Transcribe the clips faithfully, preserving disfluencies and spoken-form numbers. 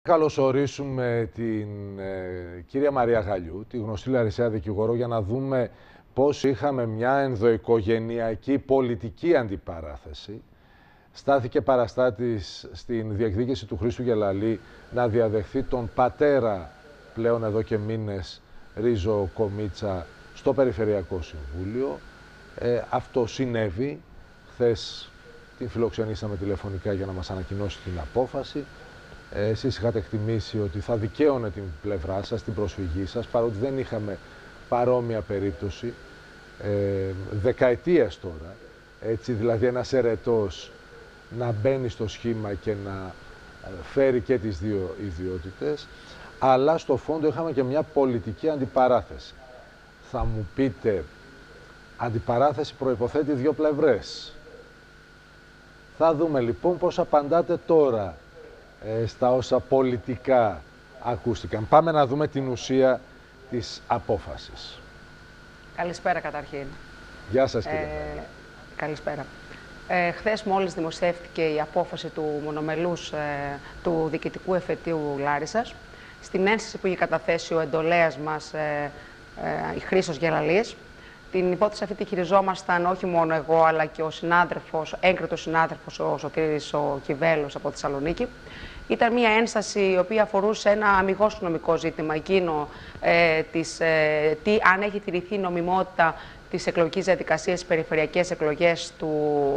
Καλωσορίσουμε την ε, κυρία Μαρία Γαλλιού, τη γνωστή Λαρισαία δικηγόρο, για να δούμε πώς είχαμε μια ενδοοικογενειακή πολιτική αντιπαράθεση. Στάθηκε παραστάτης στην διεκδίκηση του Χρήστου Γελαλή να διαδεχθεί τον πατέρα πλέον εδώ και μήνες Ρίζο Κομίτσα στο Περιφερειακό Συμβούλιο. Ε, αυτό συνέβη. Χθες την φιλοξενήσαμε τηλεφωνικά για να μας ανακοινώσει την απόφαση. Εσείς είχατε εκτιμήσει ότι θα δικαίωνε την πλευρά σας, την προσφυγή σας, παρότι δεν είχαμε παρόμοια περίπτωση ε, δεκαετίες τώρα, έτσι, δηλαδή ένας ερετός να μπαίνει στο σχήμα και να φέρει και τις δύο ιδιότητες, αλλά στο φόντο είχαμε και μια πολιτική αντιπαράθεση. Θα μου πείτε, αντιπαράθεση προϋποθέτει δύο πλευρές. Θα δούμε λοιπόν πώς απαντάτε τώρα ε, στα όσα πολιτικά ακούστηκαν. Πάμε να δούμε την ουσία της απόφασης. Καλησπέρα καταρχήν. Γεια σας κύριε. Ε, καλησπέρα. Ε, χθες μόλις δημοσιεύτηκε η απόφαση του μονομελούς ε, του Διοικητικού Εφετείου Λάρισσας. Στην ένσταση που είχε καταθέσει ο εντολέας μας, ε, ε, η Χρήστος Γελαλής. Την υπόθεση αυτή τη χειριζόμασταν όχι μόνο εγώ, αλλά και ο συνάδελφος, έγκριτος συνάδελφος, ο Σωτήρης ο Κιβέλος από τη Θεσσαλονίκη. Ήταν μια ένσταση η οποία αφορούσε ένα αμιγώς νομικό ζήτημα, εκείνο ε, της, ε, τι, αν έχει τηρηθεί η νομιμότητα της εκλογικής διαδικασίας στις περιφερειακές εκλογές του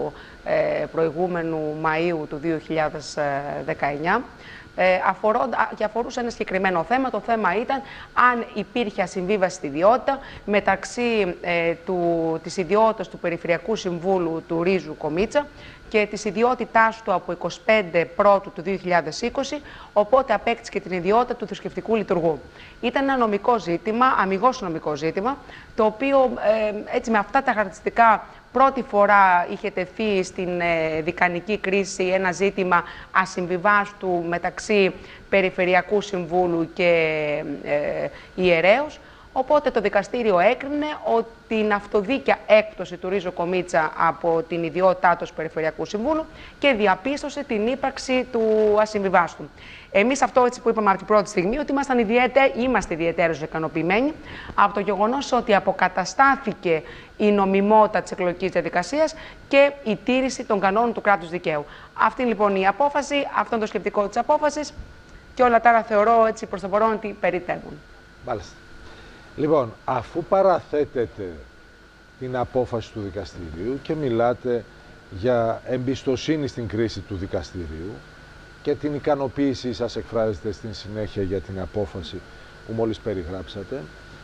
ε, προηγούμενου Μαΐου του δύο χιλιάδες δεκαεννιά. Ε, αφορώντα, και αφορούσε ένα συγκεκριμένο θέμα. Το θέμα ήταν αν υπήρχε ασυμβίβαση στη ιδιότητα μεταξύ ε, του, της ιδιότητας του Περιφερειακού Συμβούλου του Ρίζου Κομίτσα και της ιδιότητάς του από εικοστή πέμπτη Πρώτου του δύο χιλιάδες είκοσι, οπότε απέκτησε και την ιδιότητα του θρησκευτικού λειτουργού. Ήταν ένα νομικό ζήτημα, αμιγώς νομικό ζήτημα, το οποίο ε, έτσι με αυτά τα χαρακτηριστικά πρώτη φορά είχε τεθεί στην ε, δικανική κρίση ένα ζήτημα ασυμβιβάστου μεταξύ Περιφερειακού Συμβούλου και ε, ιερέως. Οπότε το δικαστήριο έκρινε ότι την αυτοδίκαια έκπτωση του Ρίζο Κομίτσα από την ιδιότητά του Περιφερειακού Συμβούλου και διαπίστωσε την ύπαρξη του ασυμβιβάστου. Εμείς αυτό έτσι που είπαμε από την πρώτη στιγμή, ότι ήμασταν ιδιαίτε, είμαστε ιδιαίτερως ικανοποιημένοι από το γεγονός ότι αποκαταστάθηκε η νομιμότητα της εκλογικής διαδικασίας και η τήρηση των κανόνων του κράτους δικαίου. Αυτή λοιπόν η απόφαση, αυτό είναι το σκεπτικό της απόφασης και όλα τα άλλα θεωρώ έτσι προς το παρόν ότι περιτεύουν. Μάλιστα. Λοιπόν, αφού παραθέτετε την απόφαση του δικαστηρίου και μιλάτε για εμπιστοσύνη στην κρίση του δικαστηρίου και την ικανοποίησή σας εκφράζεται στην συνέχεια για την απόφαση που μόλις περιγράψατε,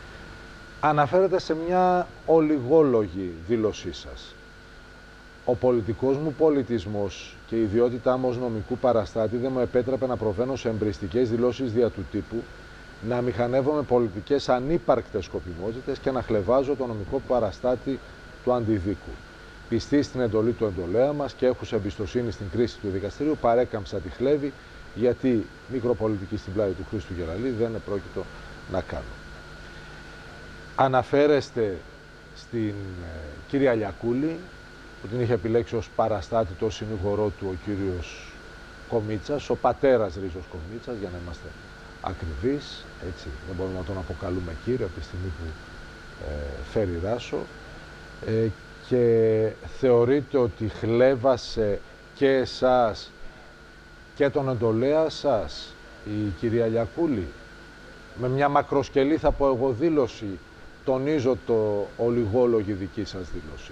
αναφέρετε σε μια ολιγόλογη δήλωσή σας. Ο πολιτικός μου πολιτισμός και η ιδιότητά μου ως νομικού παραστάτη δεν μου επέτρεπε να προβαίνω σε εμπριστικές δηλώσεις δια του τύπου, να μηχανεύομαι πολιτικές ανύπαρκτες σκοπιμότητες και να χλευάζω το νομικό παραστάτη του αντιδίκου. Πιστή στην εντολή του εντολέα μας και έχουσα εμπιστοσύνη στην κρίση του δικαστηρίου, παρέκαμψα τη χλέβη, γιατί μικροπολιτική στην πλάτη του Χρήστου Γελαλή δεν επρόκειτο να κάνω. Αναφέρεστε στην ε, κυρία Λιακούλη, που την είχε επιλέξει ως παραστάτη το συνηγορό του ο κύριος Κομίτσας, ο πατέρας Ρίζος Κομίτσας, για να είμαστε ακριβής, έτσι, δεν μπορούμε να τον αποκαλούμε κύριο από τη στιγμή που ε, φέρει ράσο, ε, και θεωρείτε ότι χλέβασε και εσάς και τον εντολέα σας η κυρία Λιακούλη. Με μια μακροσκελή, θα πω εγώ, δήλωση, τονίζω το ολιγόλογη δική σας δήλωση.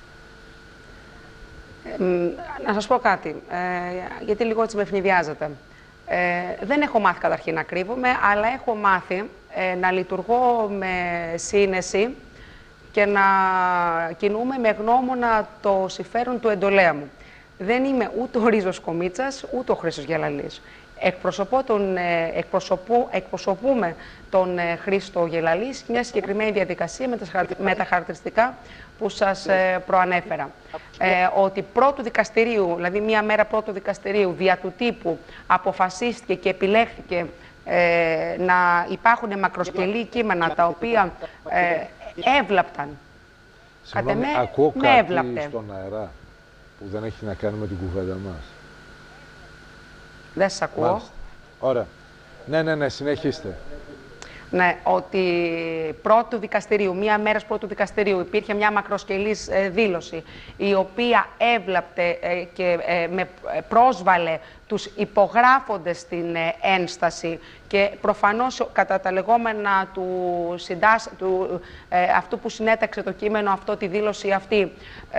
Ε, να σας πω κάτι, ε, γιατί λίγο έτσι με ευνηδιάζετε. Ε, δεν έχω μάθει καταρχήν να κρύβομαι, αλλά έχω μάθει ε, να λειτουργώ με σύνεση και να κινούμε με γνώμονα το συμφέρον του εντολέα μου. Δεν είμαι ούτε ο Ρίζος Κομίτσας, ούτε ο Χρήστος Γελαλής. Εκπροσωπώ τον, ε, εκπροσωπώ, εκπροσωπούμε τον ε, Χρήστο Γελαλή σε μια συγκεκριμένη διαδικασία με τα, με τα χαρακτηριστικά που σας ε, προανέφερα. Ε, ότι πρώτου δικαστηρίου, δηλαδή μία μέρα πρώτου δικαστηρίου, δια του τύπου αποφασίστηκε και επιλέχθηκε ε, να υπάρχουν μακροσκελή κείμενα τα οποία ε, έβλαπταν. Συγγνώμη, ακούω με κάτι έβλαπτε. στον αέρα που δεν έχει να κάνει με την κουβέντα μας. Δεν σας ακούω. Μάλιστα. Ωραία. Ναι, ναι, ναι, συνεχίστε. Ναι, ότι πρώτου δικαστηρίου, μία μέρα πρώτου δικαστηρίου υπήρχε μια μακροσκελής ε, δήλωση η οποία έβλαπτε ε, και ε, με πρόσβαλε τους υπογράφοντες στην ε, ένσταση και προφανώς κατά τα λεγόμενα του, συντάσ, του ε, αυτού που συνέταξε το κείμενο αυτό, τη δήλωση αυτή,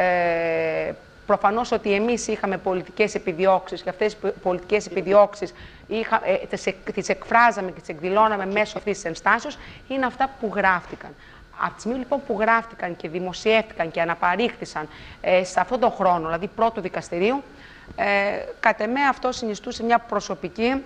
ε, προφανώς ότι εμείς είχαμε πολιτικές επιδιώξεις και αυτές τις πολιτικές επιδιώξεις είχα, ε, τις, τις εκφράζαμε και τις εκδηλώναμε μέσω αυτής της ενστάσεως, είναι αυτά που γράφτηκαν. Από τη στιγμή λοιπόν που γράφτηκαν και δημοσιεύτηκαν και αναπαρήχθησαν ε, σε αυτόν τον χρόνο, δηλαδή πρώτου δικαστηρίου, ε, κατ' εμέ αυτό συνιστούσε μια προσωπική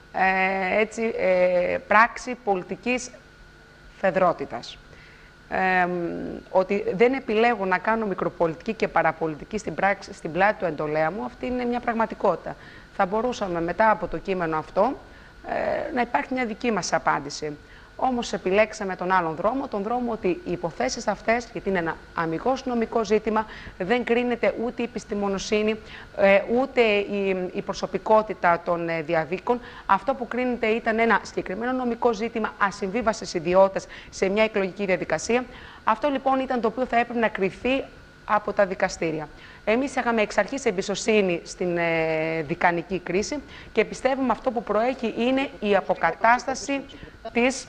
ε, έτσι, ε, πράξη πολιτικής φεδρότητας. Ε, ότι δεν επιλέγω να κάνω μικροπολιτική και παραπολιτική στην, πράξη, στην πλάτη του εντολέα μου, αυτή είναι μια πραγματικότητα. Θα μπορούσαμε μετά από το κείμενο αυτό ε, να υπάρχει μια δική μας απάντηση. Όμως επιλέξαμε τον άλλον δρόμο, τον δρόμο ότι οι υποθέσεις αυτές, γιατί είναι ένα αμιγώς νομικό ζήτημα, δεν κρίνεται ούτε η επιστημονοσύνη, ε, ούτε η, η προσωπικότητα των ε, διαδίκων. Αυτό που κρίνεται ήταν ένα συγκεκριμένο νομικό ζήτημα ασυμβίβαστες ιδιότητας σε μια εκλογική διαδικασία. Αυτό λοιπόν ήταν το οποίο θα έπρεπε να κριθεί από τα δικαστήρια. Εμείς είχαμε εξ αρχής εμπιστοσύνη στην ε, δικανική κρίση και πιστεύουμε αυτό που προέχει είναι η αποκατάσταση της,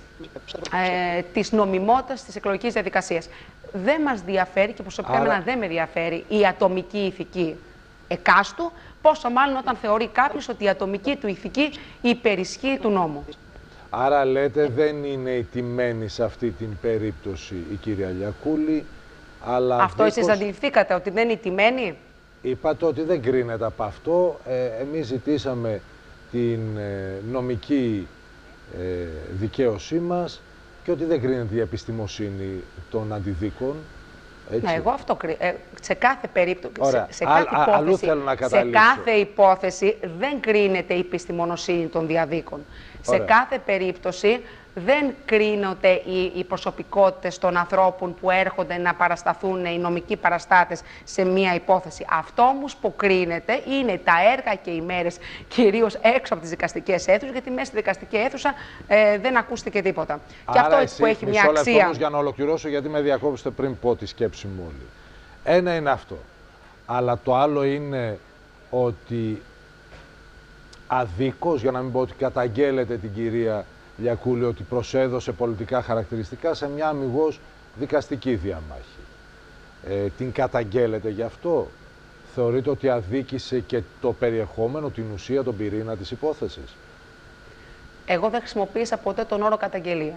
ε, της νομιμότητας της εκλογικής διαδικασίας. Δεν μας διαφέρει και προσωπικά Άρα... δεν με διαφέρει η ατομική ηθική εκάστου, πόσο μάλλον όταν θεωρεί κάποιος ότι η ατομική του ηθική υπερισχύει του νόμου. Άρα λέτε δεν είναι η τιμένη σε αυτή την περίπτωση η κυρία Λιακούλη, αλλά αυτό δίκως... εσείς αντιληφθήκατε ότι δεν είναι τιμένη. Είπατε ότι δεν κρίνεται από αυτό. Ε, εμείς ζητήσαμε την ε, νομική ε, δικαίωσή μας και ότι δεν κρίνεται η επιστημοσύνη των αντιδίκων. Έτσι. Ναι, εγώ αυτό κρίνω. Ε, σε κάθε περίπτωση, Ωραία. σε, σε, κάθε Α, υπόθεση, θέλω να σε κάθε υπόθεση δεν κρίνεται η επιστημονοσύνη των διαδίκων. Ωραία. Σε κάθε περίπτωση δεν κρίνονται οι, οι προσωπικότητες των ανθρώπων που έρχονται να παρασταθούν, οι νομικοί παραστάτες σε μία υπόθεση. Αυτό όμως που κρίνεται είναι τα έργα και οι μέρες, κυρίως έξω από τις δικαστικές αίθουσες, γιατί μέσα στη δικαστική αίθουσα ε, δεν ακούστηκε τίποτα. Άρα και αυτό εσύ, έτσι που έχει μισό μια λεπτό αξία. Όμως για να ολοκληρώσω, γιατί με διακόψετε πριν πω τη σκέψη μου όλη. Ένα είναι αυτό. Αλλά το άλλο είναι ότι αδίκως, για να μην πω ότι καταγγέλλεται την κυρία Λιακούλη ότι προσέδωσε πολιτικά χαρακτηριστικά σε μια αμιγώς δικαστική διαμάχη. Ε, την καταγγέλλεται γι' αυτό. Θεωρείτε ότι αδίκησε και το περιεχόμενο, την ουσία, τον πυρήνα της υπόθεσης. Εγώ δεν χρησιμοποίησα ποτέ τον όρο καταγγελία.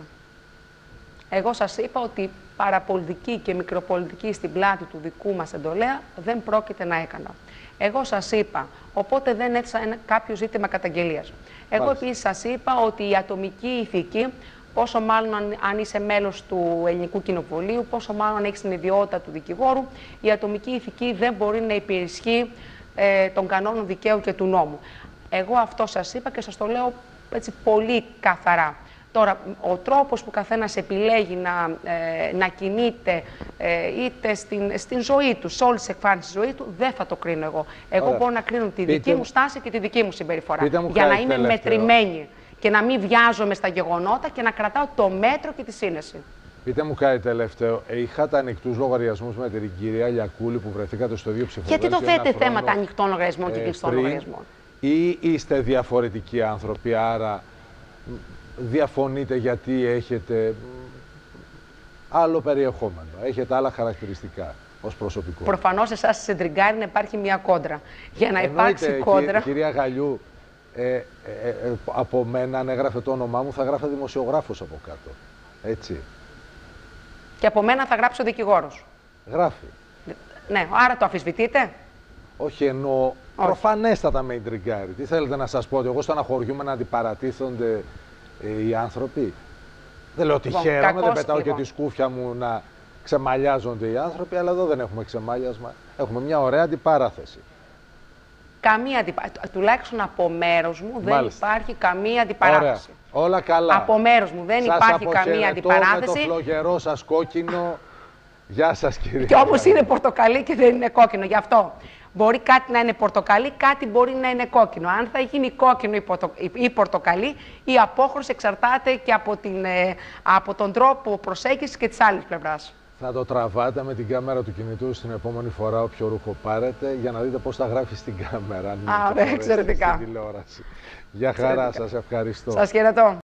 Εγώ σας είπα ότι παραπολιτική και μικροπολιτική στην πλάτη του δικού μας εντολέα δεν πρόκειται να έκανα. Εγώ σας είπα, οπότε δεν έθεσα ένα, κάποιο ζήτημα καταγγελίας. Εγώ επίσης σας είπα ότι η ατομική ηθική, πόσο μάλλον αν, αν είσαι μέλος του Ελληνικού Κοινοβουλίου, πόσο μάλλον αν έχεις την ιδιότητα του δικηγόρου, η ατομική ηθική δεν μπορεί να υπερισχύει ε, των κανόνων δικαίου και του νόμου. Εγώ αυτό σας είπα και σας το λέω έτσι πολύ καθαρά. Τώρα, ο τρόπος που καθένας επιλέγει να, ε, να κινείται ε, είτε στην, στην ζωή του, σε όλες τις εκφάνσεις της ζωής του, δεν θα το κρίνω εγώ. Εγώ Ωραία. μπορώ να κρίνω τη δική Πείτε... μου στάση και τη δική μου συμπεριφορά. Μου για να είμαι τελευταίο. μετρημένη και να μην βιάζομαι στα γεγονότα και να κρατάω το μέτρο και τη σύνεση. Πείτε μου κάτι τελευταίο. Είχατε ανοιχτούς λογαριασμούς με την κυρία Λιακούλη που βρεθήκατε στο ίδιο ψηφοδέλτιο? Γιατί το θέτε θέματα ανοιχτών λογαριασμών ε, και κλειστών λογαριασμών? Ή είστε διαφορετικοί άνθρωποι, άρα διαφωνείτε γιατί έχετε άλλο περιεχόμενο, έχετε άλλα χαρακτηριστικά ως προσωπικό? Προφανώς εσάς σε τριγκάρει να υπάρχει μια κόντρα. Για να Εννοείται, υπάρξει κόντρα... Κοι, κυρία Γαλλιού, ε, ε, ε, από μένα αν έγραφε το όνομά μου θα γράφε δημοσιογράφος από κάτω. Έτσι. Και από μένα θα γράψει ο δικηγόρος. Γράφει. Ναι, άρα το αμφισβητείτε? Όχι, εννοώ προφανέστατα με ιντριγκάρει. Τι θέλετε να σας πω, ότι εγώ στεναχωριούμαι να αντιπαρατίθονται ε, οι άνθρωποι? Δεν λέω ότι λοιπόν, χαίρομαι, δεν πετάω λοιπόν. και τη σκούφια μου να ξεμαλιάζονται οι άνθρωποι, αλλά εδώ δεν έχουμε ξεμάλιασμα. Έχουμε μια ωραία αντιπαράθεση. Καμία αντιπαράθεση. Τουλάχιστον από μέρος μου δεν Μάλιστα. υπάρχει καμία αντιπαράθεση. Ωραία. Όλα καλά. Από μέρος μου δεν σας υπάρχει καμία αντιπαράθεση. Με το φλογερό σας κόκκινο. Γεια σας, κυρία. Και όμως είναι πορτοκαλί και δεν είναι κόκκινο, γι' αυτό. Μπορεί κάτι να είναι πορτοκαλί, κάτι μπορεί να είναι κόκκινο. Αν θα γίνει κόκκινο ή, πορτο, ή πορτοκαλί, η απόχρωση εξαρτάται και από, την, από τον τρόπο προσέγγισης και της άλλης πλευράς. Θα το τραβάτε με την κάμερα του κινητού στην επόμενη φορά όποιο ρούχο πάρετε για να δείτε πώς θα γράφει στην κάμερα. Α, εξαιρετικά. Στην τηλεόραση. Γεια χαρά, σας ευχαριστώ. Σας χαιρετώ.